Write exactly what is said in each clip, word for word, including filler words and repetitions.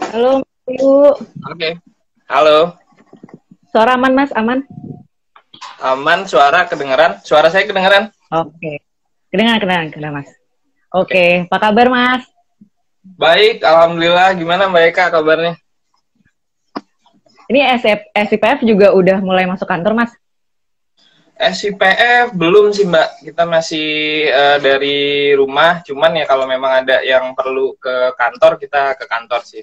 Halo, Yu. Oke, halo. Suara aman, Mas? Aman? Aman, suara kedengeran? Suara saya kedengeran? Oke. Kedengaran, kedengaran, kedengaran, Mas. Oke. Oke, apa kabar, Mas? Baik, alhamdulillah. Gimana Mbak Eka kabarnya? Ini S I P F juga udah mulai masuk kantor, Mas? S I P F belum sih Mbak. Kita masih uh, dari rumah. Cuman ya kalau memang ada yang perlu ke kantor, kita ke kantor sih.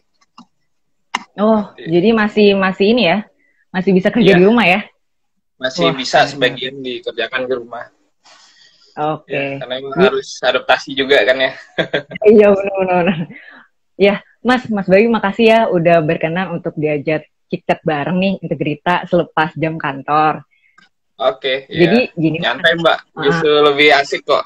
Oh, Jadi, jadi masih masih ini ya? Masih bisa kerja iya, di rumah ya? masih Wah, bisa keren. sebagian dikerjakan di rumah. Oke. Ya, karena memang Jadi, harus adaptasi juga kan ya. iya, benar-benar. Ya, Mas, Mas Bayu, makasih ya udah berkenan untuk diajak chit-chat bareng nih, Integrita selepas jam kantor. Oke, Jadi, ya. gini, Mas. Nyantai Mbak, Uh, justru lebih asik kok.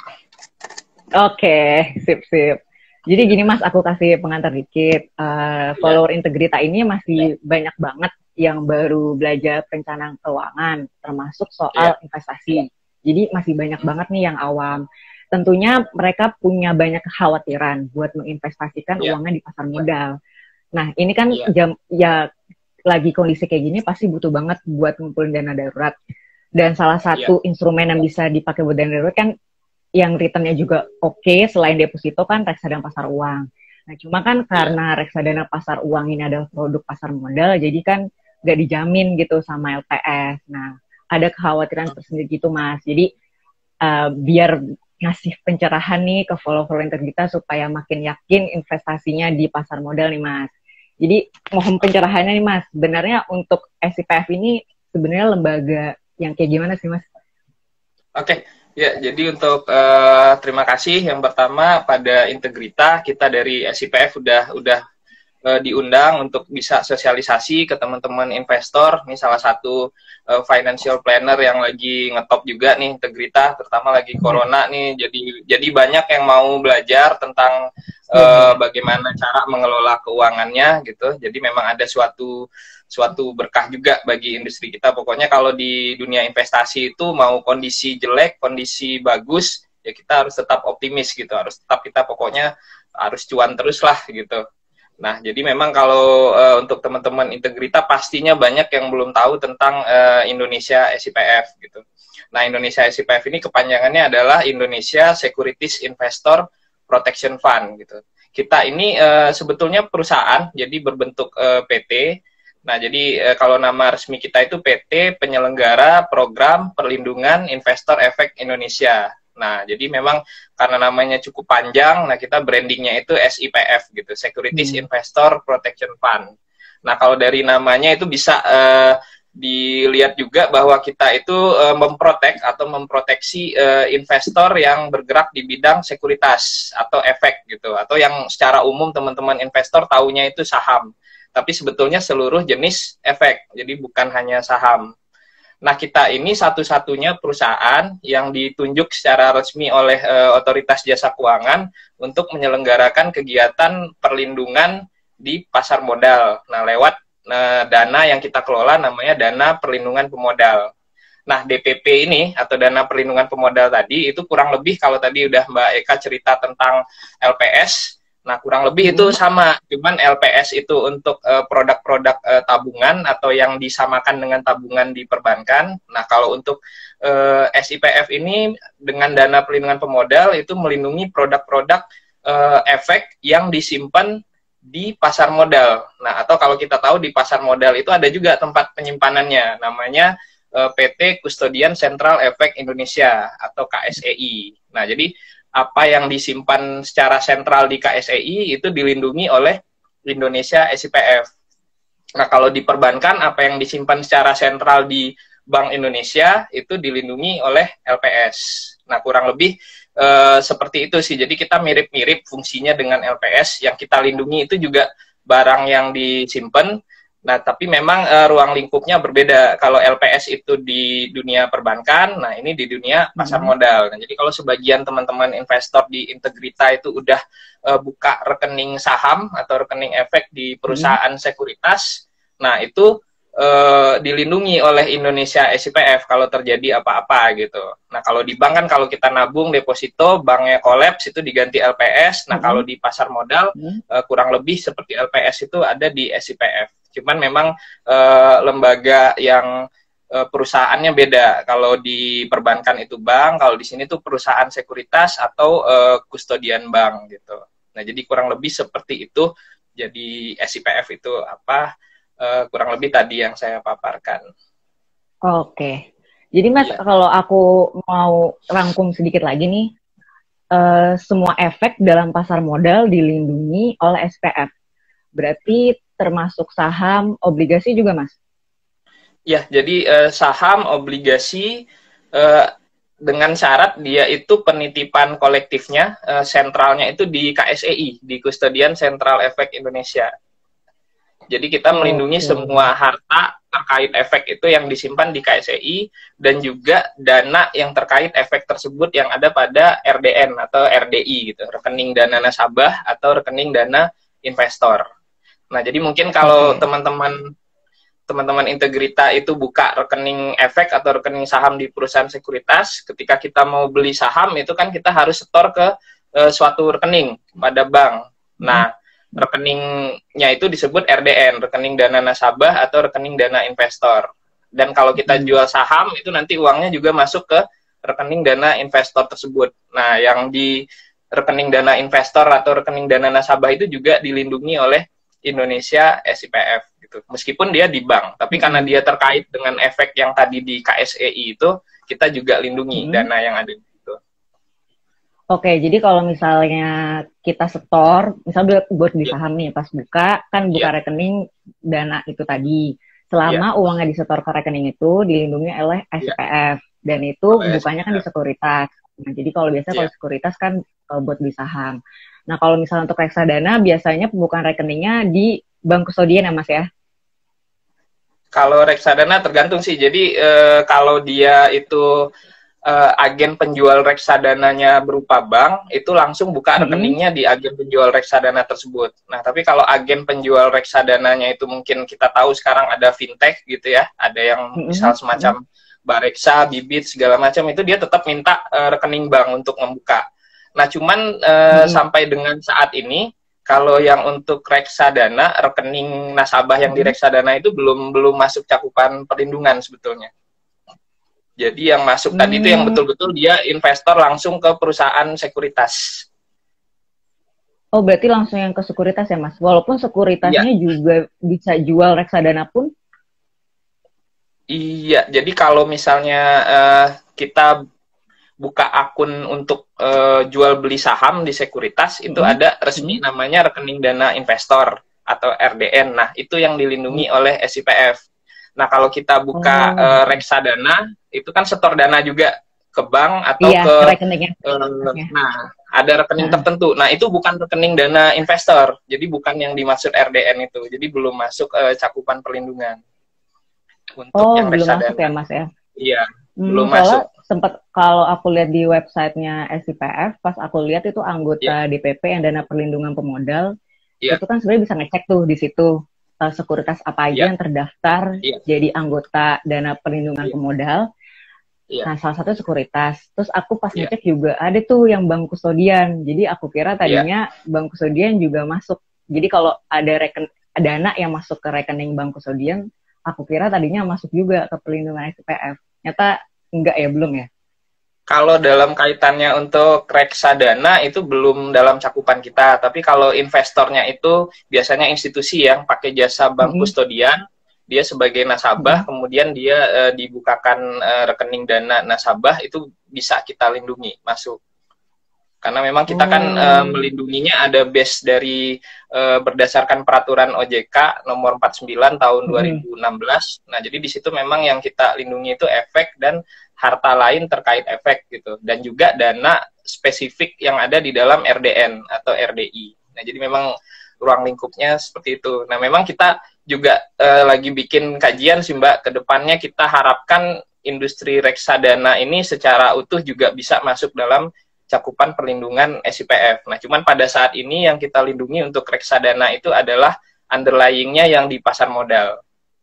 Oke, sip-sip. Jadi gini Mas, aku kasih pengantar dikit. Uh, Ya, follower Integrita ini masih banyak banget yang baru belajar perencanaan keuangan, termasuk ya. soal investasi. Jadi masih banyak banget nih yang awam. Tentunya mereka punya banyak kekhawatiran buat menginvestasikan Ya, uangnya di pasar modal. Nah, ini kan ya, jam ya lagi kondisi kayak gini pasti butuh banget buat ngumpulin dana darurat. Dan salah ya. satu instrumen yang bisa dipakai buat dana darurat kan yang returnnya juga oke okay, selain deposito kan reksadana pasar uang. Nah cuma kan Ya. karena reksadana pasar uang ini adalah produk pasar modal, jadi kan nggak dijamin gitu sama L P S. Nah ada kekhawatiran tersendiri gitu Mas. Jadi uh, biar ngasih pencerahan nih ke follow-follower kita supaya makin yakin investasinya di pasar modal nih Mas. Jadi mohon pencerahannya nih Mas. Sebenarnya untuk S I P F ini sebenarnya lembaga yang kayak gimana sih Mas? Oke, ya jadi untuk uh, terima kasih yang pertama pada Integrita, kita dari S I P F udah udah uh, diundang untuk bisa sosialisasi ke teman-teman investor. Ini salah satu uh, financial planner yang lagi ngetop juga nih Integrita, terutama lagi corona nih. Jadi jadi banyak yang mau belajar tentang uh, bagaimana cara mengelola keuangannya gitu. Jadi memang ada suatu suatu berkah juga bagi industri kita. Pokoknya kalau di dunia investasi itu mau kondisi jelek, kondisi bagus, ya kita harus tetap optimis gitu. Harus tetap kita pokoknya harus cuan terus lah gitu. Nah, jadi memang kalau uh, untuk teman-teman Integrita pastinya banyak yang belum tahu tentang uh, Indonesia S I P F gitu. Nah, Indonesia S I P F ini kepanjangannya adalah Indonesia Securities Investor Protection Fund gitu. Kita ini uh, sebetulnya perusahaan, jadi berbentuk uh, P T. Nah, jadi e, kalau nama resmi kita itu P T Penyelenggara Program Perlindungan Investor Efek Indonesia. Nah, jadi memang karena namanya cukup panjang, nah kita brandingnya itu S I P F gitu, Securities Hmm. Investor Protection Fund. Nah, kalau dari namanya itu bisa e, dilihat juga bahwa kita itu e, memprotek atau memproteksi e, investor yang bergerak di bidang sekuritas atau efek gitu, atau yang secara umum teman-teman investor taunya itu saham. Tapi sebetulnya seluruh jenis efek, jadi bukan hanya saham. Nah, kita ini satu-satunya perusahaan yang ditunjuk secara resmi oleh e, Otoritas Jasa Keuangan untuk menyelenggarakan kegiatan perlindungan di pasar modal. Nah, lewat e, dana yang kita kelola namanya Dana Perlindungan Pemodal. Nah, D P P ini atau Dana Perlindungan Pemodal tadi itu kurang lebih kalau tadi udah Mbak Eka cerita tentang L P S. Nah, kurang lebih itu sama, cuman L P S itu untuk uh, produk-produk uh, tabungan atau yang disamakan dengan tabungan di perbankan. Nah, kalau untuk uh, S I P F ini dengan dana perlindungan pemodal itu melindungi produk-produk uh, efek yang disimpan di pasar modal. Nah, atau kalau kita tahu di pasar modal itu ada juga tempat penyimpanannya, namanya uh, P T Kustodian Sentral Efek Indonesia atau K S E I. Nah, jadi apa yang disimpan secara sentral di K S E I itu dilindungi oleh Indonesia S I P F. Nah, kalau di perbankan apa yang disimpan secara sentral di Bank Indonesia itu dilindungi oleh L P S. Nah, kurang lebih e, seperti itu sih. Jadi kita mirip-mirip fungsinya dengan L P S. Yang kita lindungi itu juga barang yang disimpan. Nah, tapi memang e, ruang lingkupnya berbeda. Kalau L P S itu di dunia perbankan, nah ini di dunia pasar modal. Nah, jadi kalau sebagian teman-teman investor di Integrita itu udah e, buka rekening saham atau rekening efek di perusahaan sekuritas, nah itu uh, dilindungi oleh Indonesia S I P F kalau terjadi apa-apa gitu. Nah kalau di bank kan kalau kita nabung deposito, banknya kolaps itu diganti L P S. Nah mm-hmm. kalau di pasar modal mm-hmm. uh, kurang lebih seperti L P S itu ada di S I P F. Cuman memang uh, lembaga yang uh, perusahaannya beda. Kalau di perbankan itu bank, kalau di sini tuh perusahaan sekuritas atau uh, kustodian bank gitu. Nah jadi kurang lebih seperti itu. Jadi S I P F itu apa? Uh, kurang lebih tadi yang saya paparkan. Oke. Jadi Mas, ya. Kalau aku mau rangkum sedikit lagi nih, uh, semua efek dalam pasar modal dilindungi oleh S P F. Berarti termasuk saham, obligasi juga, Mas? Ya, jadi uh, saham, obligasi, uh, dengan syarat dia itu penitipan kolektifnya, uh, sentralnya itu di K S E I, di Kustodian Sentral Efek Indonesia. Jadi kita melindungi okay. semua harta terkait efek itu yang disimpan di K S E I dan juga dana yang terkait efek tersebut yang ada pada R D N atau R D I gitu, rekening dana nasabah atau rekening dana investor. Nah, jadi mungkin kalau okay. teman-teman teman-teman Integrita itu buka rekening efek atau rekening saham di perusahaan sekuritas, ketika kita mau beli saham itu kan kita harus setor ke uh, suatu rekening pada bank. Nah, rekeningnya itu disebut R D N, rekening dana nasabah atau rekening dana investor. Dan kalau kita jual saham itu nanti uangnya juga masuk ke rekening dana investor tersebut. Nah, yang di rekening dana investor atau rekening dana nasabah itu juga dilindungi oleh Indonesia S I P F gitu. Meskipun dia di bank, tapi karena dia terkait dengan efek yang tadi di K S E I itu, kita juga lindungi hmm. dana yang ada di situ. Oke, jadi kalau misalnya kita setor, misalnya buat di saham nih, pas buka, kan buka yeah. rekening dana itu tadi. Selama yeah. uangnya disetor ke rekening itu, dilindungi oleh S I P F. Yeah. Dan itu oleh bukannya kan di sekuritas. Nah, jadi kalau biasanya yeah. kalau sekuritas kan uh, buat di saham. Nah, kalau misalnya untuk reksadana, biasanya pembukaan rekeningnya di bank kustodian ya, Mas ya? Kalau reksadana tergantung sih. Jadi, e, kalau dia itu e, agen penjual reksadananya berupa bank, itu langsung buka mm-hmm. rekeningnya di agen penjual reksadana tersebut. Nah, tapi kalau agen penjual reksadananya itu mungkin kita tahu sekarang ada fintech gitu ya, ada yang mm-hmm. misal semacam Bareksa, Bibit, segala macam, itu dia tetap minta e, rekening bank untuk membuka. Nah, cuman e, hmm. sampai dengan saat ini, kalau yang untuk reksadana, rekening nasabah yang di reksadana itu belum belum masuk cakupan perlindungan sebetulnya. Jadi yang masuk hmm. tadi itu yang betul-betul dia investor langsung ke perusahaan sekuritas. Oh, berarti langsung yang ke sekuritas ya, Mas? Walaupun sekuritasnya ya. juga bisa jual reksadana pun? Iya, jadi kalau misalnya uh, kita buka akun untuk uh, jual beli saham di sekuritas, itu hmm. ada resmi namanya rekening dana investor atau R D N. Nah, itu yang dilindungi oleh S I P F. Nah, kalau kita buka oh. uh, reksadana, itu kan setor dana juga ke bank atau iya, ke rekeningnya. Uh, nah, ada rekening nah. tertentu. Nah, itu bukan rekening dana investor. Jadi bukan yang dimaksud R D N itu. Jadi belum masuk uh, cakupan perlindungan. Untuk oh, yang belum reksadana. Masuk ya, Mas ya? Iya, hmm, belum masuk. Sempat kalau aku lihat di websitenya S I P F, pas aku lihat itu anggota yeah. D P P yang dana perlindungan pemodal, yeah. itu kan sebenarnya bisa ngecek tuh di situ uh, sekuritas apa aja yeah. yang terdaftar yeah. jadi anggota dana perlindungan yeah. pemodal. Yeah. Nah, salah satu sekuritas. Terus aku pas yeah. ngecek juga ada tuh yang bank kustodian. Jadi aku kira tadinya yeah. bank kustodian juga masuk. Jadi kalau ada reken dana yang masuk ke rekening bank kustodian, aku kira tadinya masuk juga ke perlindungan S I P F. Nyata enggak ya, belum ya? Kalau dalam kaitannya untuk reksadana itu belum dalam cakupan kita, tapi kalau investornya itu biasanya institusi yang pakai jasa bank mm-hmm. kustodian, dia sebagai nasabah, mm-hmm. kemudian dia e, dibukakan e, rekening dana nasabah, itu bisa kita lindungi masuk. Karena memang kita kan hmm. uh, melindunginya ada base dari uh, berdasarkan peraturan O J K nomor empat puluh sembilan tahun dua ribu enam belas. Hmm. Nah, jadi di situ memang yang kita lindungi itu efek dan harta lain terkait efek gitu. Dan juga dana spesifik yang ada di dalam R D N atau R D I. Nah, jadi memang ruang lingkupnya seperti itu. Nah, memang kita juga uh, lagi bikin kajian sih Mbak, ke depannya kita harapkan industri reksadana ini secara utuh juga bisa masuk dalam cakupan perlindungan S I P F. Nah, cuman pada saat ini yang kita lindungi untuk reksadana itu adalah underlying-nya yang di pasar modal.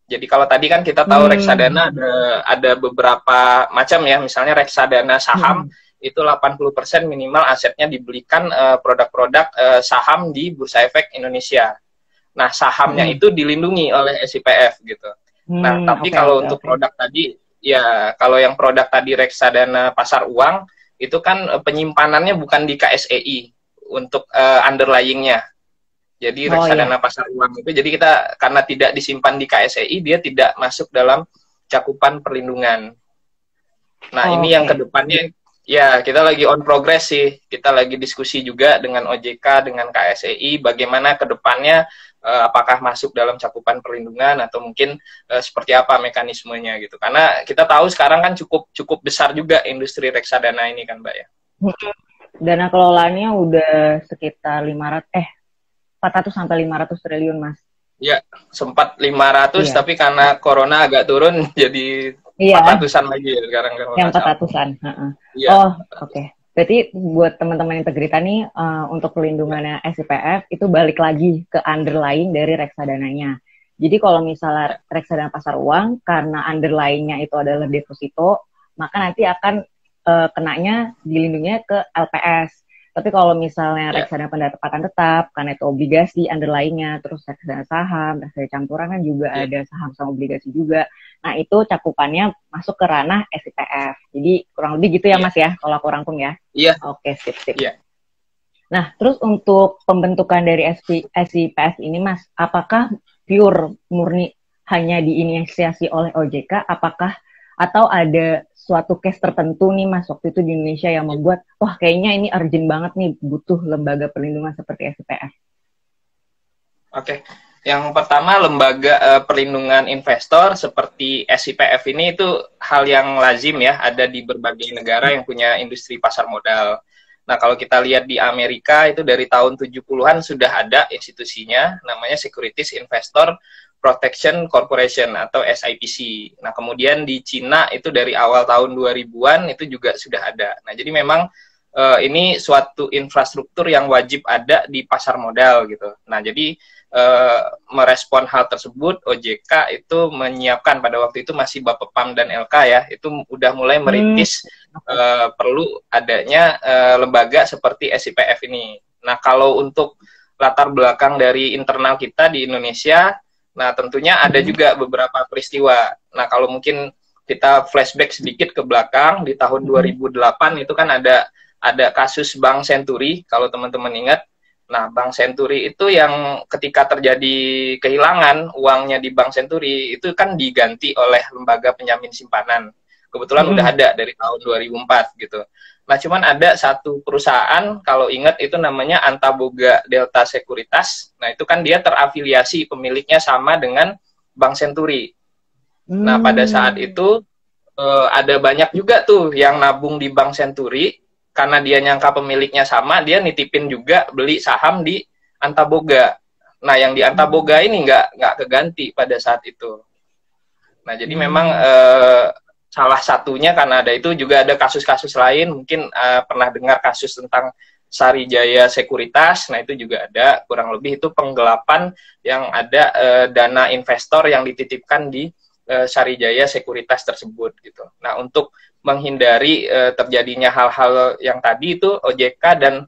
Jadi kalau tadi kan kita tahu Hmm. reksadana ada ada beberapa macam ya, misalnya reksadana saham Hmm. itu delapan puluh persen minimal asetnya dibelikan uh, produk-produk uh, saham di Bursa Efek Indonesia. Nah, sahamnya Hmm. itu dilindungi oleh S I P F gitu. Nah, Hmm. tapi Oke, kalau oke, untuk oke. produk tadi, ya kalau yang produk tadi reksadana pasar uang, itu kan uh, penyimpanannya bukan di K S E I untuk uh, underlying-nya. Jadi Oh reksadana ya. pasar uang itu, jadi kita karena tidak disimpan di K S E I, dia tidak masuk dalam cakupan perlindungan. Nah, ini yang Oke. kedepannya, ya kita lagi on progress sih. Kita lagi diskusi juga dengan O J K, dengan K S E I, bagaimana kedepannya, eh, apakah masuk dalam cakupan perlindungan atau mungkin eh, seperti apa mekanismenya gitu. Karena kita tahu sekarang kan cukup cukup besar juga industri reksadana ini kan, Mbak ya. Hmm. Dana kelolaannya udah sekitar lima ratus eh empat ratus sampai lima ratus triliun, Mas. Ya, sempat lima ratus, Iya. tapi karena corona agak turun jadi empat Iya, ratusan lagi ya sekarang kalau yang nggak empat salah. ratusan. Heeh. Iya, Oh, empat ratus. oke. Berarti buat teman-teman Integrita nih, eh, untuk pelindungannya S I P F itu balik lagi ke underlying dari reksadananya. Jadi kalau misalnya Ya, reksadana pasar uang, karena underlying-nya itu adalah deposito, maka nanti akan eh, kenanya dilindunginya ke L P S. Tapi kalau misalnya ya, reksadana pendapatan tetap, karena itu obligasi underlying-nya, terus reksadana saham, reksadana campuran kan juga ya, ada saham sama obligasi juga. Nah, itu cakupannya masuk ke ranah S I P F. Jadi kurang lebih gitu ya, ya, Mas ya, kalau aku rangkum ya. iya, Oke, sip, sip. iya. Nah, terus untuk pembentukan dari S I P F ini, Mas, apakah pure murni hanya diinisiasi oleh O J K? Apakah atau ada suatu case tertentu nih, Mas, waktu itu di Indonesia yang membuat, wah kayaknya ini urgent banget nih, butuh lembaga perlindungan seperti S I P F? Oke. Yang pertama, lembaga uh, perlindungan investor seperti S I P F ini itu hal yang lazim ya, ada di berbagai negara yang punya industri pasar modal. Nah, kalau kita lihat di Amerika itu dari tahun tujuh puluhan sudah ada institusinya, namanya Securities Investor Protection Corporation atau S I P C. Nah, kemudian di Cina itu dari awal tahun dua ribuan itu juga sudah ada. Nah, jadi memang uh, ini suatu infrastruktur yang wajib ada di pasar modal gitu. Nah, jadi Uh, merespon hal tersebut, O J K itu menyiapkan pada waktu itu masih Bapepam dan L K ya, itu udah mulai merintis Hmm. uh, perlu adanya uh, lembaga seperti S I P F ini. Nah, kalau untuk latar belakang dari internal kita di Indonesia, nah tentunya ada juga beberapa peristiwa. Nah, kalau mungkin kita flashback sedikit ke belakang, di tahun dua ribu delapan itu kan ada ada kasus Bank Senturi, kalau teman-teman ingat. Nah, Bank Senturi itu yang ketika terjadi kehilangan uangnya di Bank Senturi itu kan diganti oleh lembaga penjamin simpanan. Kebetulan udah Hmm. ada dari tahun dua ribu empat gitu. Nah, cuman ada satu perusahaan, kalau ingat itu namanya Antaboga Delta Sekuritas. Nah, itu kan dia terafiliasi pemiliknya sama dengan Bank Senturi. Nah, pada saat Hmm. itu eh, ada banyak juga tuh yang nabung di Bank Senturi, karena dia nyangka pemiliknya sama, dia nitipin juga beli saham di Antaboga. Nah, yang di Antaboga ini nggak nggak keganti pada saat itu. Nah, jadi memang Hmm. eh, salah satunya karena ada itu, juga ada kasus-kasus lain. Mungkin eh, pernah dengar kasus tentang Sarijaya Sekuritas. Nah, itu juga ada, kurang lebih itu penggelapan yang ada eh, dana investor yang dititipkan di eh, Sarijaya Sekuritas tersebut gitu. Nah, untuk menghindari uh, terjadinya hal-hal yang tadi itu, O J K dan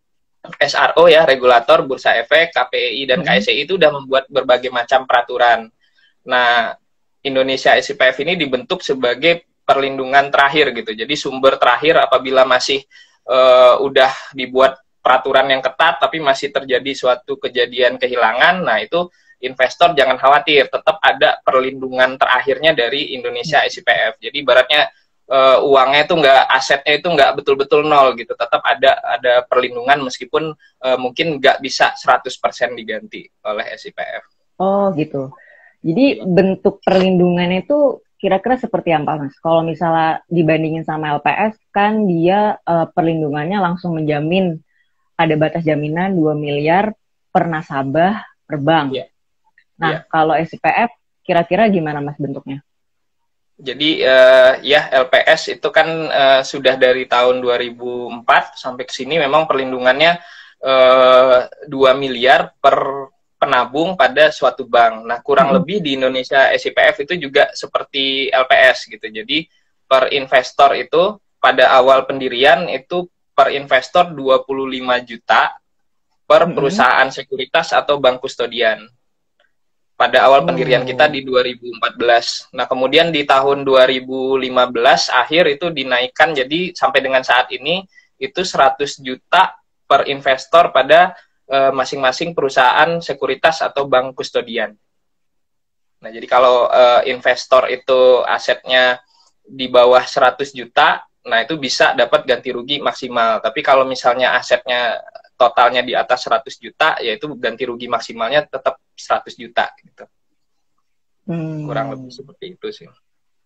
S R O ya, regulator Bursa Efek, K P E I dan K S E I itu sudah membuat berbagai macam peraturan. Nah, Indonesia S I P F ini dibentuk sebagai perlindungan terakhir gitu. Jadi sumber terakhir apabila masih uh, udah dibuat peraturan yang ketat tapi masih terjadi suatu kejadian kehilangan, nah itu investor jangan khawatir, tetap ada perlindungan terakhirnya dari Indonesia S I P F. Jadi ibaratnya uh, uangnya itu nggak, asetnya itu nggak betul-betul nol gitu, tetap ada ada perlindungan meskipun uh, mungkin nggak bisa seratus persen diganti oleh S I P F. Oh gitu. Jadi bentuk perlindungannya itu kira-kira seperti apa, Mas? Kalau misalnya dibandingin sama L P S, kan dia uh, perlindungannya langsung menjamin, ada batas jaminan dua miliar per nasabah per bank. Yeah. Nah, yeah. kalau S I P F kira-kira gimana, Mas, bentuknya? Jadi uh, ya L P S itu kan uh, sudah dari tahun dua ribu empat sampai ke sini memang perlindungannya uh, dua miliar per penabung pada suatu bank. Nah, kurang Hmm. lebih di Indonesia S I P F itu juga seperti L P S gitu. Jadi per investor itu pada awal pendirian itu per investor dua puluh lima juta per Hmm. perusahaan sekuritas atau bank kustodian. Pada awal pendirian kita Oh. di dua ribu empat belas. Nah, kemudian di tahun dua ribu lima belas akhir itu dinaikkan, jadi sampai dengan saat ini itu seratus juta per investor pada masing-masing uh, perusahaan sekuritas atau bank kustodian. Nah, jadi kalau uh, investor itu asetnya di bawah seratus juta, nah itu bisa dapat ganti rugi maksimal. Tapi kalau misalnya asetnya totalnya di atas seratus juta, yaitu ganti rugi maksimalnya tetap seratus juta gitu. Hmm. Kurang lebih seperti itu sih.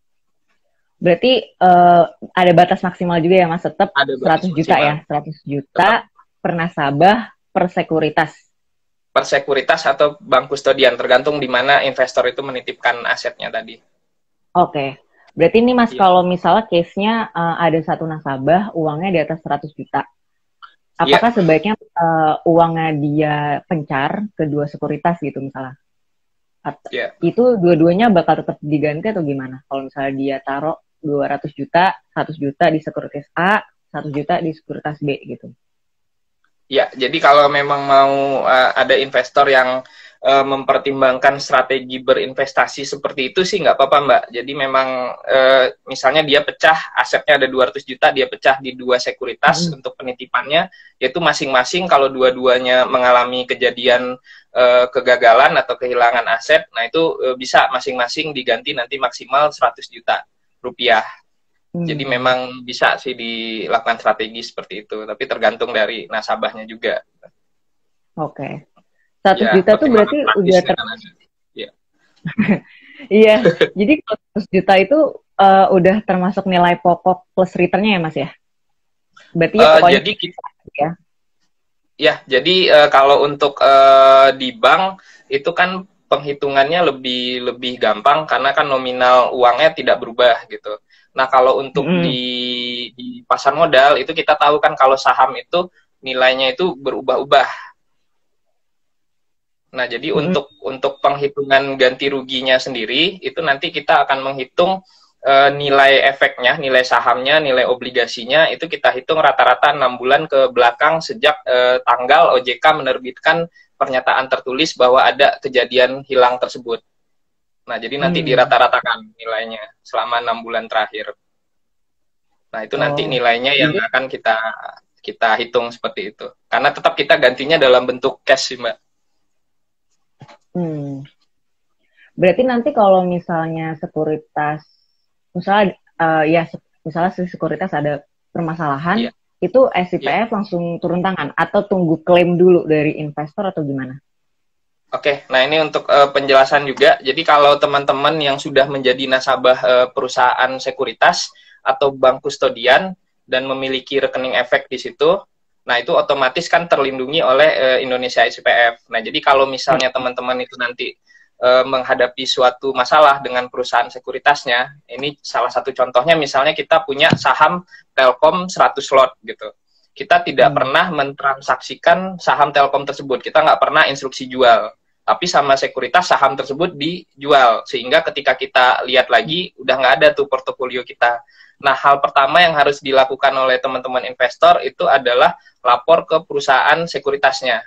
Berarti uh, ada batas maksimal juga ya Mas, tetap ada seratus juta maksimal. Ya, seratus juta tetap. Per nasabah per sekuritas. Per sekuritas atau bank kustodian, tergantung di mana investor itu menitipkan asetnya tadi. Oke. Okay. Berarti ini Mas, ya. Kalau misalnya case-nya uh, ada satu nasabah uangnya di atas seratus juta. Apakah yeah. sebaiknya uh, uangnya dia pencar ke dua sekuritas gitu misalnya? At- yeah. Itu dua-duanya bakal tetap diganti atau gimana? Kalau misalnya dia taruh dua ratus juta, seratus juta di sekuritas A, seratus juta di sekuritas B gitu. Ya, jadi kalau memang mau uh, ada investor yang uh, mempertimbangkan strategi berinvestasi seperti itu sih nggak apa-apa Mbak. Jadi memang uh, misalnya dia pecah, asetnya ada dua ratus juta, dia pecah di dua sekuritas hmm. untuk penitipannya, yaitu masing-masing kalau dua-duanya mengalami kejadian uh, kegagalan atau kehilangan aset, nah itu uh, bisa masing-masing diganti nanti maksimal seratus juta rupiah. Jadi memang bisa sih dilakukan strategi seperti itu, tapi tergantung dari nasabahnya juga. Oke. seratus ya, juta tuh berarti udah ter... Iya. Iya. Jadi seratus juta itu uh, udah termasuk nilai pokok plus return-nya ya, Mas ya? Berarti ya pokoknya uh, jadi kita ya. Ya, jadi uh, kalau untuk uh, di bank itu kan penghitungannya lebih lebih gampang karena kan nominal uangnya tidak berubah gitu. Nah, kalau untuk mm. di, di pasar modal, itu kita tahu kan kalau saham itu nilainya itu berubah-ubah. Nah, jadi mm. untuk untuk penghitungan ganti ruginya sendiri, itu nanti kita akan menghitung e, nilai efeknya, nilai sahamnya, nilai obligasinya, itu kita hitung rata-rata enam bulan ke belakang sejak e, tanggal O J K menerbitkan pernyataan tertulis bahwa ada kejadian hilang tersebut. Nah, jadi nanti hmm. dirata-ratakan nilainya selama enam bulan terakhir. Nah, itu oh. nanti nilainya yang hmm. akan kita kita hitung seperti itu. Karena tetap kita gantinya dalam bentuk cash sih, Mbak. Hmm. Berarti nanti kalau misalnya sekuritas, misalnya uh, ya misalnya sekuritas ada permasalahan, yeah. itu S I P F yeah. langsung turun tangan atau tunggu klaim dulu dari investor atau gimana? Oke, nah ini untuk uh, penjelasan juga. Jadi kalau teman-teman yang sudah menjadi nasabah uh, perusahaan sekuritas atau bank kustodian dan memiliki rekening efek di situ, nah itu otomatis kan terlindungi oleh uh, Indonesia S I P F. Nah jadi kalau misalnya teman-teman itu nanti uh, menghadapi suatu masalah dengan perusahaan sekuritasnya, ini salah satu contohnya misalnya kita punya saham Telkom seratus lot gitu. Kita tidak hmm. pernah mentransaksikan saham Telkom tersebut. Kita nggak pernah instruksi jual. Tapi sama sekuritas saham tersebut dijual. Sehingga ketika kita lihat lagi, udah nggak ada tuh portofolio kita. Nah, hal pertama yang harus dilakukan oleh teman-teman investor itu adalah lapor ke perusahaan sekuritasnya.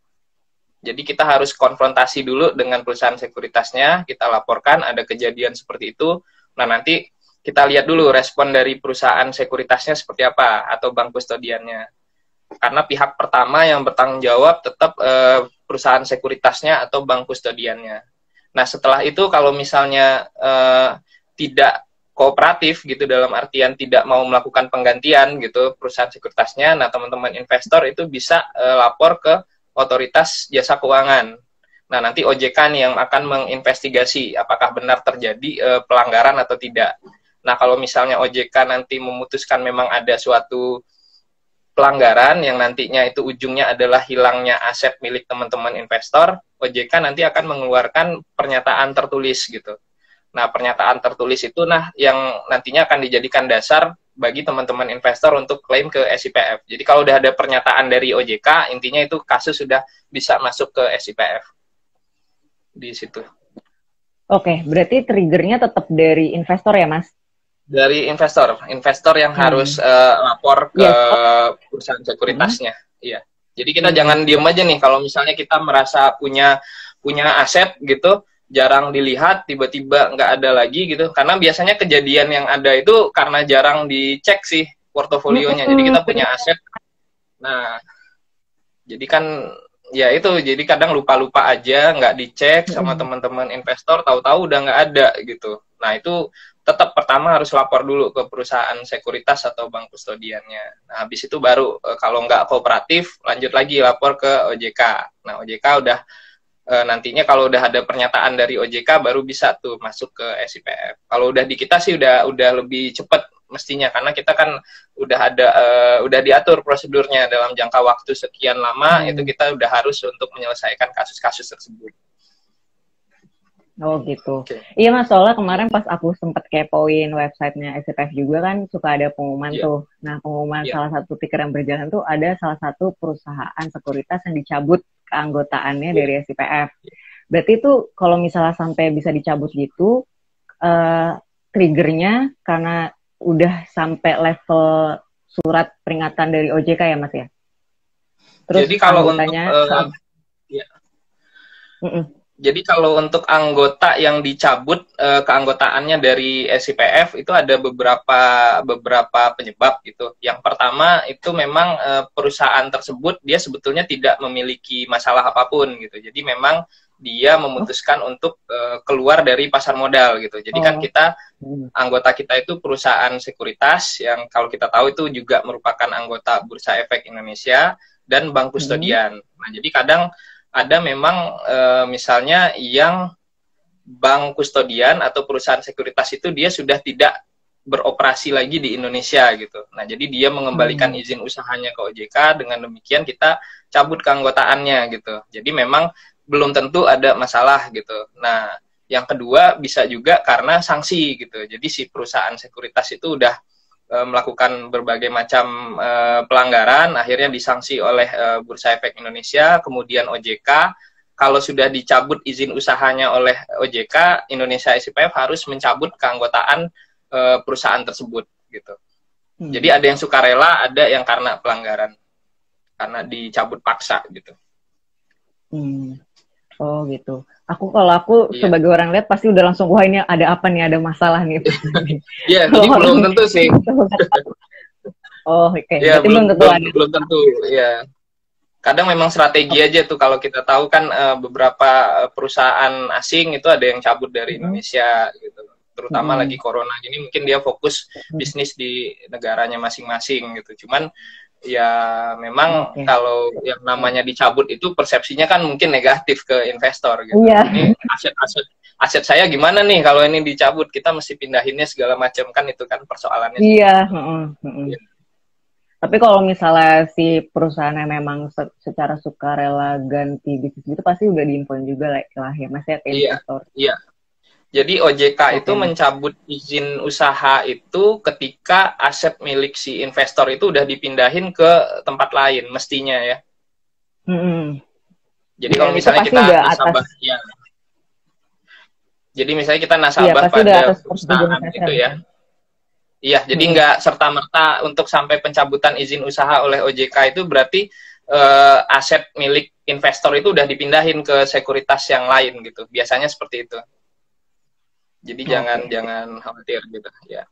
Jadi kita harus konfrontasi dulu dengan perusahaan sekuritasnya. Kita laporkan ada kejadian seperti itu. Nah, nanti kita lihat dulu respon dari perusahaan sekuritasnya seperti apa, atau bank kustodiannya. Karena pihak pertama yang bertanggung jawab tetap e, perusahaan sekuritasnya atau bank kustodiannya. Nah, setelah itu kalau misalnya e, tidak kooperatif gitu, dalam artian tidak mau melakukan penggantian gitu perusahaan sekuritasnya, nah teman-teman investor itu bisa e, lapor ke otoritas jasa keuangan. Nah, nanti O J K nih yang akan menginvestigasi apakah benar terjadi e, pelanggaran atau tidak. Nah, kalau misalnya O J K nanti memutuskan memang ada suatu pelanggaran yang nantinya itu ujungnya adalah hilangnya aset milik teman-teman investor, O J K nanti akan mengeluarkan pernyataan tertulis gitu. Nah, pernyataan tertulis itu nah yang nantinya akan dijadikan dasar bagi teman-teman investor untuk klaim ke S I P F. Jadi kalau udah ada pernyataan dari O J K, intinya itu kasus sudah bisa masuk ke S I P F. di situ. Oke, berarti triggernya tetap dari investor ya, Mas? Dari investor, investor yang hmm. harus uh, lapor ke yes. perusahaan sekuritasnya. Iya. Hmm. Jadi kita hmm. jangan diem aja nih kalau misalnya kita merasa punya punya aset gitu, jarang dilihat, tiba-tiba nggak ada lagi gitu. Karena biasanya kejadian yang ada itu karena jarang dicek sih portofolionya. Jadi kita punya aset. Nah, jadi kan ya itu, jadi kadang lupa-lupa aja, nggak dicek sama teman-teman investor, tahu-tahu udah nggak ada gitu. Nah itu tetap pertama harus lapor dulu ke perusahaan sekuritas atau bank kustodiannya. Nah habis itu baru kalau nggak kooperatif, lanjut lagi lapor ke O J K. Nah O J K udah e, nantinya kalau udah ada pernyataan dari O J K baru bisa tuh masuk ke S I P F. Kalau udah di kita sih udah udah lebih cepat mestinya, karena kita kan udah ada uh, udah diatur prosedurnya dalam jangka waktu sekian lama, hmm. itu kita udah harus untuk menyelesaikan kasus-kasus tersebut. Oh gitu. Okay. Iya Mas, soalnya kemarin pas aku sempat kepoin websitenya S I P F juga kan suka ada pengumuman yeah. tuh. Nah pengumuman yeah. salah satu tiker yang berjalan tuh ada salah satu perusahaan sekuritas yang dicabut keanggotaannya yeah. dari S I P F. Berarti itu kalau misalnya sampai bisa dicabut gitu, uh, triggernya karena udah sampai level surat peringatan dari O J K ya Mas ya? Terus jadi kalau untuk uh, saat... ya. Jadi kalau untuk anggota yang dicabut uh, keanggotaannya dari S I P F itu ada beberapa beberapa penyebab gitu. Yang pertama itu memang uh, perusahaan tersebut dia sebetulnya tidak memiliki masalah apapun gitu. Jadi memang dia memutuskan oh. untuk uh, keluar dari pasar modal gitu. Jadi oh. kan kita anggota kita itu perusahaan sekuritas yang kalau kita tahu itu juga merupakan anggota Bursa Efek Indonesia dan bank kustodian. Hmm. Nah, jadi kadang ada memang uh, misalnya yang bank kustodian atau perusahaan sekuritas itu dia sudah tidak beroperasi lagi di Indonesia gitu. Nah, jadi dia mengembalikan hmm. izin usahanya ke O J K, dengan demikian kita cabut keanggotaannya gitu. Jadi memang belum tentu ada masalah gitu. Nah, yang kedua bisa juga karena sanksi gitu. Jadi si perusahaan sekuritas itu udah e, melakukan berbagai macam e, pelanggaran, akhirnya disanksi oleh e, Bursa Efek Indonesia, kemudian O J K. Kalau sudah dicabut izin usahanya oleh O J K, Indonesia S I P F harus mencabut keanggotaan e, perusahaan tersebut gitu. Hmm. Jadi ada yang sukarela, ada yang karena pelanggaran, karena dicabut paksa gitu. Hmm. Oh gitu. Aku kalau aku iya. sebagai orang lihat pasti udah langsung wah ini ada apa nih, ada masalah nih. Iya, jadi belum tentu sih. Oh oke. Okay. Ya, belum, belum tentu. Belum, belum tentu. Ya. Kadang memang strategi aja tuh kalau kita tahu kan uh, beberapa perusahaan asing itu ada yang cabut dari Indonesia gitu. Terutama hmm. lagi corona gini mungkin dia fokus bisnis di negaranya masing-masing gitu. Cuman ya memang okay. kalau yang namanya dicabut itu persepsinya kan mungkin negatif ke investor gitu. Yeah. Ini aset-aset aset saya gimana nih kalau ini dicabut, kita mesti pindahinnya segala macam, kan itu kan persoalannya. Iya. Yeah. Uh, uh, uh. yeah. Tapi kalau misalnya si perusahaannya memang se secara sukarela ganti bisnis itu pasti udah diinfoin juga lah ya Mas ya ke investor. Iya. Yeah. Jadi O J K okay. itu mencabut izin usaha itu ketika aset milik si investor itu udah dipindahin ke tempat lain mestinya ya. Hmm. Jadi ya, kalau misalnya kita nasabah, atas... ya. Jadi misalnya kita nasabah ya, pada perusahaan itu ya. Iya, jadi hmm. nggak serta-merta untuk sampai pencabutan izin usaha oleh O J K itu berarti uh, aset milik investor itu udah dipindahin ke sekuritas yang lain gitu. Biasanya seperti itu. Jadi okay. jangan jangan khawatir gitu ya.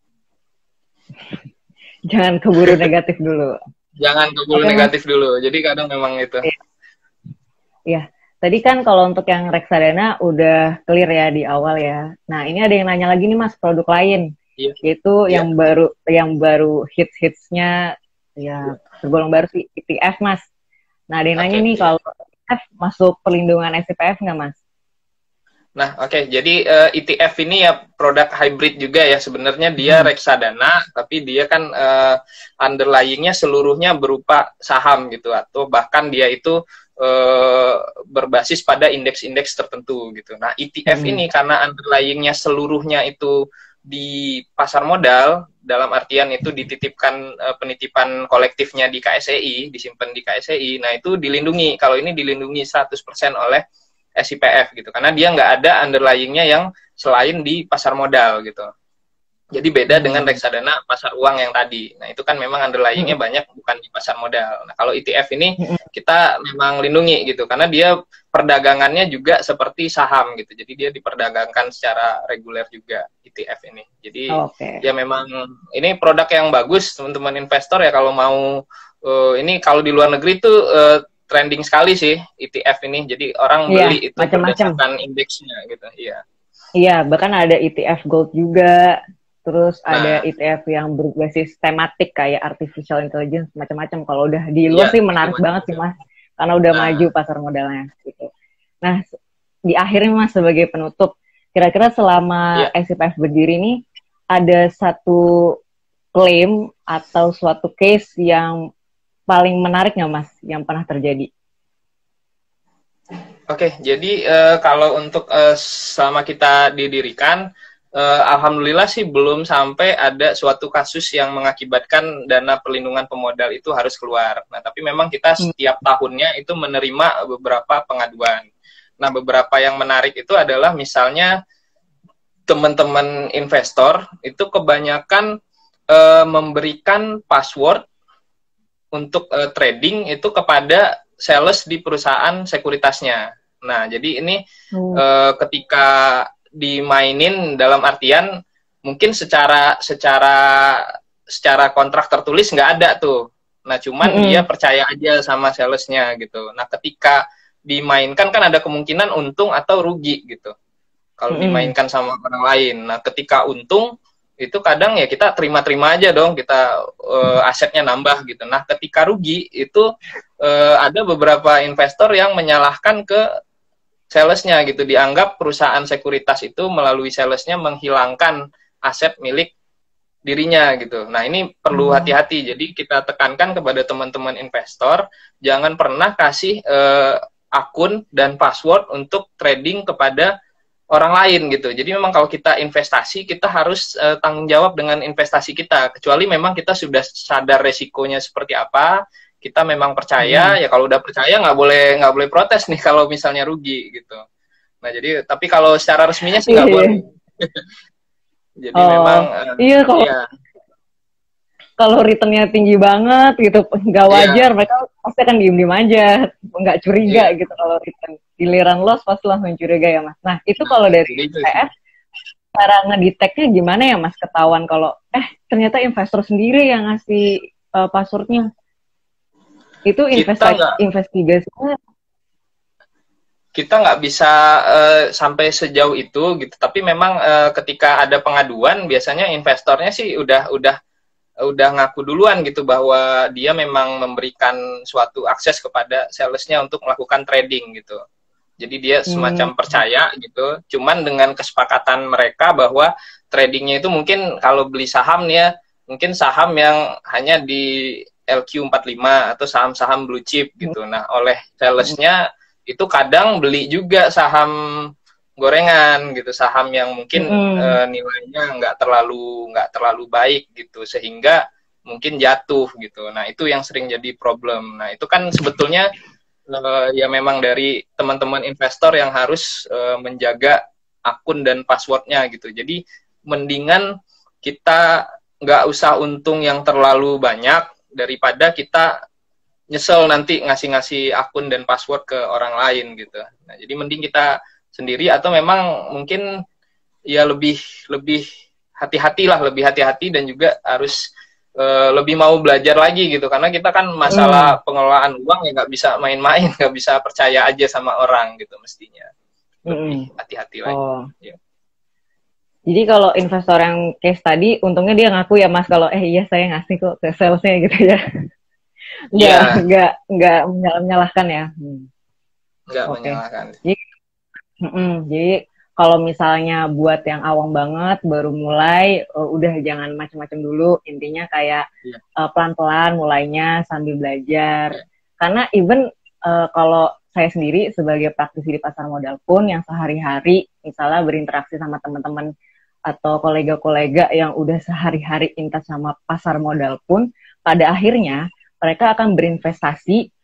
Jangan keburu negatif dulu. Jangan keburu okay, negatif mas. dulu. Jadi kadang memang itu. Iya. Ya. Tadi kan kalau untuk yang reksadana udah clear ya di awal ya. Nah ini ada yang nanya lagi nih Mas, produk lain. Iya. Yaitu yeah. yang baru yang baru hits-hitsnya ya tergolong baru sih E T F Mas. Nah ada yang okay, nanya nih yeah. kalau E T F masuk perlindungan S I P F nggak Mas? Nah, oke. Okay. Jadi uh, E T F ini ya produk hybrid juga ya. Sebenarnya dia hmm. reksadana, tapi dia kan uh, underlying-nya seluruhnya berupa saham gitu, atau bahkan dia itu uh, berbasis pada indeks-indeks tertentu gitu. Nah, E T F hmm. ini karena underlying-nya seluruhnya itu di pasar modal, dalam artian itu dititipkan uh, penitipan kolektifnya di K S E I, disimpan di K S E I. Nah, itu dilindungi. Kalau ini dilindungi seratus persen oleh S I P F gitu, karena dia nggak ada underlyingnya yang selain di pasar modal gitu. Jadi beda hmm. dengan reksadana pasar uang yang tadi. Nah itu kan memang underlyingnya hmm. banyak, bukan di pasar modal. Nah kalau E T F ini hmm. kita memang lindungi gitu, karena dia perdagangannya juga seperti saham gitu. Jadi dia diperdagangkan secara reguler juga E T F ini. Jadi okay. ya memang ini produk yang bagus teman-teman investor ya, kalau mau uh, ini kalau di luar negeri tuh uh, trending sekali sih E T F ini. Jadi orang beli yeah, itu macam-macam berdasarkan indeksnya gitu. Iya. Iya, bahkan ada E T F gold juga. Terus nah, ada E T F yang berbasis tematik kayak artificial intelligence, macam-macam. Kalau udah di luar ya, sih menarik banget sih Mas, karena udah nah. maju pasar modalnya gitu. Nah, di akhirnya Mas sebagai penutup, kira-kira selama ya. S I P F berdiri ini ada satu klaim atau suatu case yang paling menarik nggak Mas yang pernah terjadi? Oke, jadi uh, kalau untuk uh, selama kita didirikan, Uh, alhamdulillah sih belum sampai ada suatu kasus yang mengakibatkan dana perlindungan pemodal itu harus keluar. Nah, tapi memang kita setiap tahunnya itu menerima beberapa pengaduan. Nah, beberapa yang menarik itu adalah misalnya teman-teman investor itu kebanyakan uh, memberikan password untuk uh, trading itu kepada sales di perusahaan sekuritasnya. Nah, jadi ini hmm. uh, ketika dimainin dalam artian mungkin secara secara secara kontrak tertulis nggak ada tuh. Nah cuman mm-hmm. dia percaya aja sama salesnya gitu. Nah ketika dimainkan kan ada kemungkinan untung atau rugi gitu kalau mm-hmm. dimainkan sama orang lain. Nah ketika untung itu kadang ya kita terima-terima aja dong, kita uh, asetnya nambah gitu. Nah ketika rugi itu uh, ada beberapa investor yang menyalahkan ke salesnya gitu, dianggap perusahaan sekuritas itu melalui salesnya menghilangkan aset milik dirinya gitu. Nah ini perlu hati-hati. Jadi kita tekankan kepada teman-teman investor, jangan pernah kasih eh, akun dan password untuk trading kepada orang lain gitu. Jadi memang kalau kita investasi, kita harus eh, tanggung jawab dengan investasi kita. Kecuali memang kita sudah sadar resikonya seperti apa, kita memang percaya, hmm. ya kalau udah percaya nggak boleh nggak boleh protes nih kalau misalnya rugi gitu. Nah jadi tapi kalau secara resminya sih nggak boleh. Jadi oh, memang uh, iya kalau iya. kalau returnnya tinggi banget gitu nggak wajar, yeah. mereka pasti akan diem-diem aja, nggak curiga yeah. gitu kalau return. Giliran loss pasti langsung curiga ya Mas. Nah itu nah, kalau dari E T F cara ngedeteknya gimana ya Mas, ketahuan kalau eh ternyata investor sendiri yang ngasih uh, passwordnya? Itu investasi investigasinya kita nggak bisa uh, sampai sejauh itu gitu, tapi memang uh, ketika ada pengaduan biasanya investornya sih udah udah udah ngaku duluan gitu bahwa dia memang memberikan suatu akses kepada salesnya untuk melakukan trading gitu. Jadi dia semacam hmm. percaya gitu, cuman dengan kesepakatan mereka bahwa tradingnya itu mungkin kalau beli saham ya mungkin saham yang hanya di L Q empat puluh lima atau saham-saham blue chip gitu. Nah, oleh salesnya itu kadang beli juga saham gorengan gitu, saham yang mungkin mm. e, nilainya nggak terlalu nggak terlalu baik gitu, sehingga mungkin jatuh gitu. Nah, itu yang sering jadi problem. Nah, itu kan sebetulnya e, ya memang dari teman-teman investor yang harus e, menjaga akun dan passwordnya gitu. Jadi mendingan kita nggak usah untung yang terlalu banyak daripada kita nyesel nanti ngasih-ngasih akun dan password ke orang lain gitu. Nah, jadi mending kita sendiri atau memang mungkin ya lebih lebih hati-hati lah, lebih hati-hati dan juga harus uh, lebih mau belajar lagi gitu. Karena kita kan masalah hmm. pengelolaan uang ya nggak bisa main-main, nggak bisa percaya aja sama orang gitu mestinya. Lebih hati-hati hmm. lagi. Oh. Ya. Jadi kalau investor yang case tadi, untungnya dia ngaku ya Mas kalau eh iya saya ngasih kok ke salesnya gitu ya. Nggak, yeah. nggak, nggak menyalahkan ya. Hmm. Nggak okay. menyalahkan. Jadi, mm-mm, jadi kalau misalnya buat yang awam banget, baru mulai, uh, udah jangan macam-macam dulu. Intinya kayak yeah. uh, pelan-pelan mulainya sambil belajar. Yeah. Karena even uh, kalau saya sendiri sebagai praktisi di pasar modal pun yang sehari-hari misalnya berinteraksi sama teman-teman atau kolega-kolega yang udah sehari-hari intas sama pasar modal pun, pada akhirnya mereka akan berinvestasi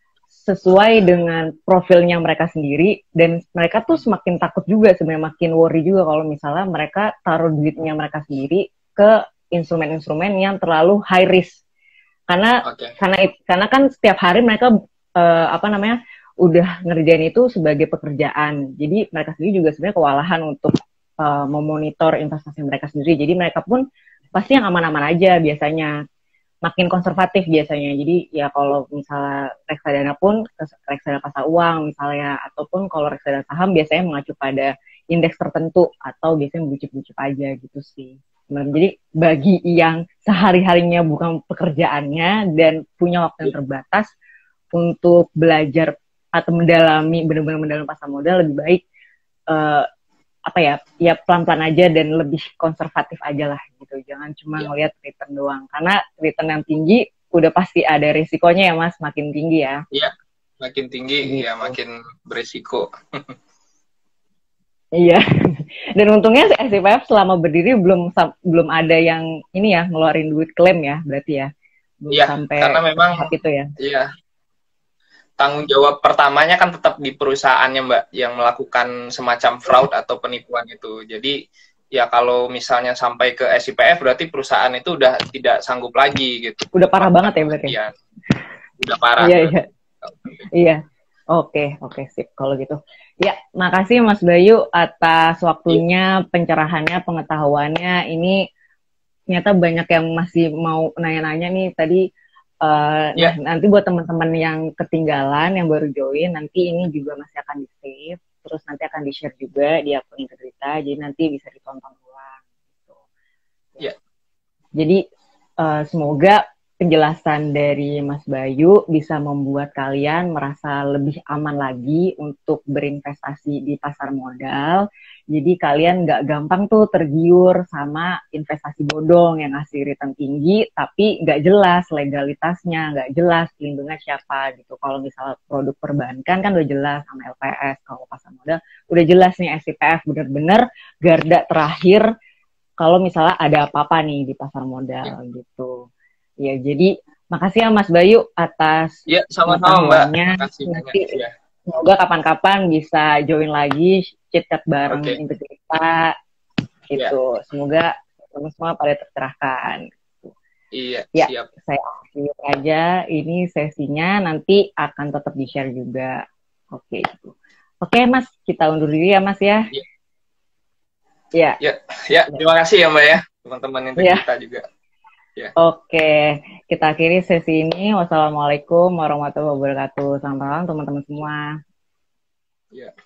sesuai dengan profilnya mereka sendiri, dan mereka tuh semakin takut juga sebenarnya, makin worry juga kalau misalnya mereka taruh duitnya mereka sendiri ke instrumen-instrumen yang terlalu high risk. Karena okay. karena karena kan setiap hari mereka uh, apa namanya udah ngerjain itu sebagai pekerjaan. Jadi mereka sendiri juga sebenarnya kewalahan untuk uh, memonitor investasi mereka sendiri. Jadi mereka pun pasti yang aman-aman aja biasanya. Makin konservatif biasanya. Jadi ya kalau misalnya reksadana pun reksadana pasar uang misalnya, ataupun kalau reksadana saham biasanya mengacu pada indeks tertentu atau biasanya bucip-bucip aja gitu sih. Jadi bagi yang sehari-harinya bukan pekerjaannya dan punya waktu yang terbatas untuk belajar atau mendalami, benar-benar mendalami pasar modal, lebih baik uh, apa ya, ya pelan-pelan aja dan lebih konservatif aja lah gitu. Jangan cuma ya. ngelihat return doang. Karena return yang tinggi udah pasti ada risikonya ya Mas, makin tinggi ya. Iya, makin tinggi gitu. Ya makin berisiko. Iya. Dan untungnya S I P F selama berdiri belum belum ada yang ini ya, ngeluarin duit klaim ya, berarti ya. Belum ya, sampai karena memang itu ya. Iya. Tanggung jawab pertamanya kan tetap di perusahaannya Mbak, yang melakukan semacam fraud atau penipuan itu. Jadi ya kalau misalnya sampai ke S I P F berarti perusahaan itu udah tidak sanggup lagi gitu. Udah parah banget ya berarti. Iya. Udah parah. Iya, iya. Iya. Oke, oke sip kalau gitu. Ya, makasih Mas Bayu atas waktunya, pencerahannya, pengetahuannya. Ini ternyata banyak yang masih mau nanya-nanya nih tadi. Uh, yeah. Nah, nanti buat teman-teman yang ketinggalan, yang baru join, nanti ini juga masih akan di-save, terus nanti akan di-share juga di akun Integrita, jadi nanti bisa ditonton ulang. Gitu. Yeah. Jadi, uh, semoga penjelasan dari Mas Bayu bisa membuat kalian merasa lebih aman lagi untuk berinvestasi di pasar modal. Jadi kalian nggak gampang tuh tergiur sama investasi bodong yang ngasih return tinggi, tapi nggak jelas legalitasnya, nggak jelas pelindungnya siapa gitu. Kalau misalnya produk perbankan kan udah jelas sama L P S, kalau pasar modal udah jelas nih S I P F, bener-bener garda terakhir kalau misalnya ada apa-apa nih di pasar modal ya. Gitu. Ya, jadi makasih ya Mas Bayu atas ya, sama-sama Mbak. Makasih nanti ya. Semoga kapan-kapan bisa join lagi chit-chat bareng okay. Integrita gitu. Ya. Semoga semua pada tercerahkan. Iya, ya, siap. Saya akhiri aja ini sesinya, nanti akan tetap di-share juga. Oke, gitu. Oke Mas, kita undur diri ya Mas ya. Ya. Ya. Ya, ya, terima kasih ya Mbak ya, teman-teman Integrita ya. Juga. Yeah. Oke, kita akhiri sesi ini. Wassalamualaikum warahmatullahi wabarakatuh. Selamat malam teman-teman semua. Yeah.